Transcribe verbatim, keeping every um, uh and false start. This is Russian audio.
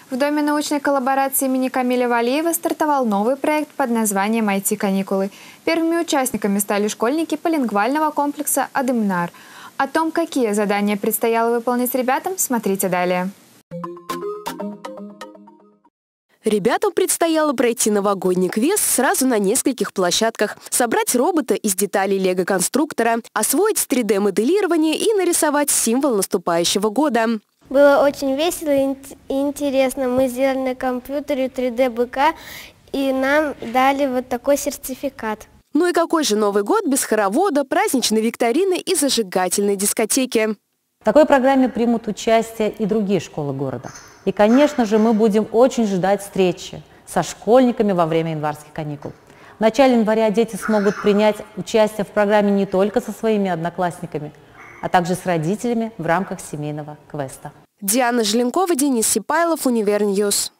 В Доме научной коллаборации имени Камиля Валиева стартовал новый проект под названием «ай ти-каникулы». Первыми участниками стали школьники полингвального комплекса «Адымнар». О том, какие задания предстояло выполнить ребятам, смотрите далее. Ребятам предстояло пройти новогодний квест сразу на нескольких площадках, собрать робота из деталей лего-конструктора, освоить три дэ моделирование и нарисовать символ наступающего года. Было очень весело и интересно. Мы сделали на компьютере три дэ быка, и нам дали вот такой сертификат. Ну и какой же Новый год без хоровода, праздничной викторины и зажигательной дискотеки? В такой программе примут участие и другие школы города. И, конечно же, мы будем очень ждать встречи со школьниками во время январских каникул. В начале января дети смогут принять участие в программе не только со своими одноклассниками, а также с родителями в рамках семейного квеста. Диана Желенкова, Денис Сипайлов, Универньюз.